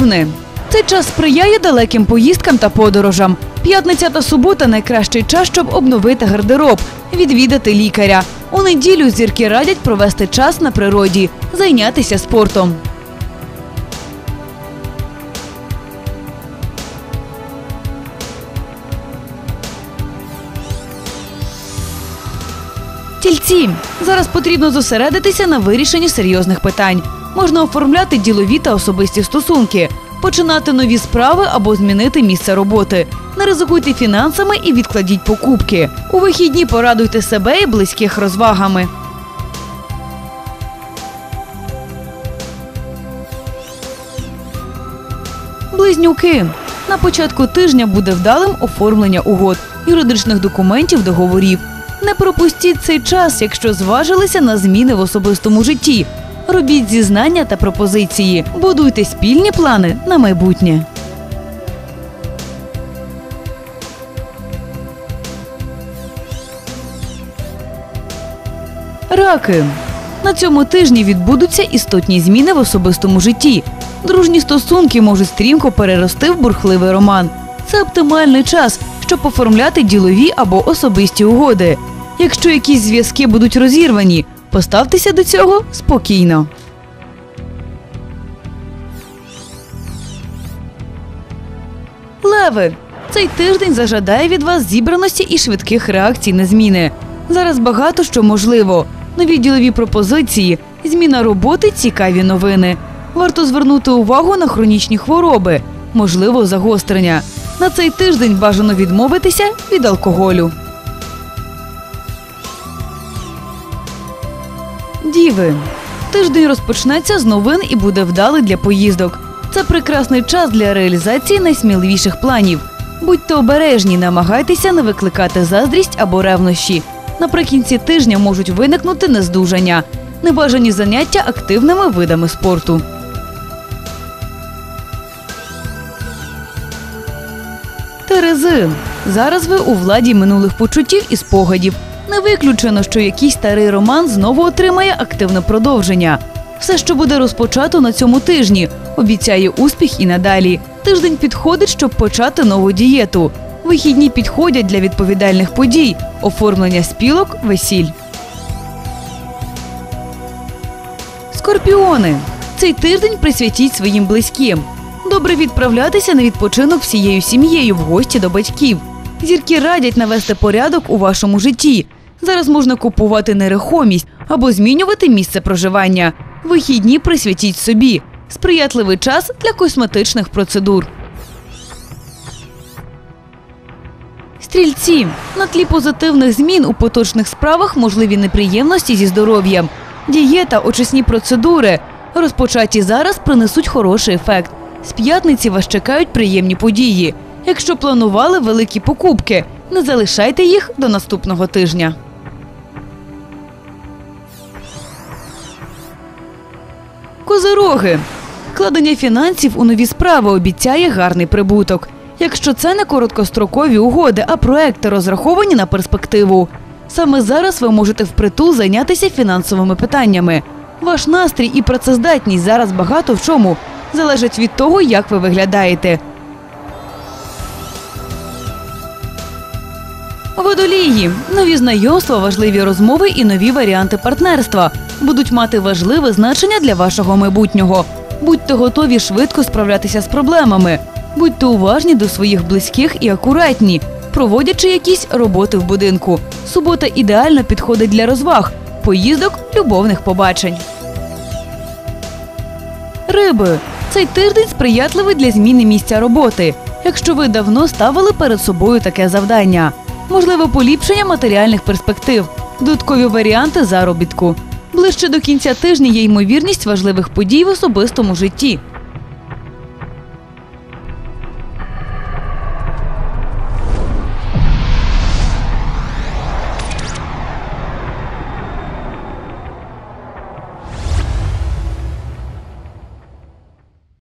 Овни. Цей час сприяє далеким поїздкам та подорожам. П'ятниця та субота – найкращий час, щоб обновити гардероб, відвідати лікаря. У неділю зірки радять провести час на природі, зайнятися спортом. Тільці. Зараз потрібно зосередитися на вирішенні серйозних питань. Можна оформляти ділові та особисті стосунки, починати нові справи або змінити місце роботи. Не ризикуйте фінансами і відкладіть покупки. У вихідні порадуйте себе і близьких розвагами. Близнюки. На початку тижня буде вдалим оформлення угод, юридичних документів, договорів. Не пропустіть цей час, якщо зважилися на зміни в особистому житті. Робіть зізнання та пропозиції. Будуйте спільні плани на майбутнє. Раки. На цьому тижні відбудуться істотні зміни в особистому житті. Дружні стосунки можуть стрімко перерости в бурхливий роман. Це оптимальний час, щоб оформляти ділові або особисті угоди. Якщо якісь зв'язки будуть розірвані, поставтеся до цього спокійно. Леви. Цей тиждень зажадає від вас зібраності і швидких реакцій на зміни. Зараз багато що можливо. Нові ділові пропозиції, зміна роботи, цікаві новини. Варто звернути увагу на хронічні хвороби, можливо загострення. На цей тиждень бажано відмовитися від алкоголю. Діви. Тиждень розпочнеться з новин і буде вдалий для поїздок. Це прекрасний час для реалізації найсміливіших планів. Будьте обережні, намагайтеся не викликати заздрість або ревнощі. Наприкінці тижня можуть виникнути нездужання, небажані заняття активними видами спорту. Терези. Зараз ви у владі минулих почуттів і спогадів. Не виключено, що якийсь старий роман знову отримає активне продовження. Все, що буде розпочато на цьому тижні, обіцяє успіх і надалі. Тиждень підходить, щоб почати нову дієту. Вихідні підходять для відповідальних подій, оформлення спілок, весіль. Скорпіони. Цей тиждень присвятіть своїм близьким. Добре відправлятися на відпочинок всією сім'єю в гості до батьків. Зірки радять навести порядок у вашому житті. Зараз можна купувати нерухомість або змінювати місце проживання. Вихідні присвятіть собі. Сприятливий час для косметичних процедур. Стрільці. На тлі позитивних змін у поточних справах можливі неприємності зі здоров'ям. Дієта, очисні процедури, розпочаті зараз, принесуть хороший ефект. З п'ятниці вас чекають приємні події. Якщо планували великі покупки, не залишайте їх до наступного тижня. Козироги. Вкладення фінансів у нові справи обіцяє гарний прибуток. Якщо це не короткострокові угоди, а проекти, розраховані на перспективу. Саме зараз ви можете впритул зайнятися фінансовими питаннями. Ваш настрій і працездатність зараз багато в чому залежать від того, як ви виглядаєте. Водолії. Нові знайомства, важливі розмови і нові варіанти партнерства будуть мати важливе значення для вашого майбутнього. Будьте готові швидко справлятися з проблемами. Будьте уважні до своїх близьких і акуратні, проводячи якісь роботи в будинку. Субота ідеально підходить для розваг, поїздок, любовних побачень. Риби. Цей тиждень сприятливий для зміни місця роботи, якщо ви давно ставили перед собою таке завдання. Можливе поліпшення матеріальних перспектив, додаткові варіанти заробітку. Ближче до кінця тижня є ймовірність важливих подій в особистому житті.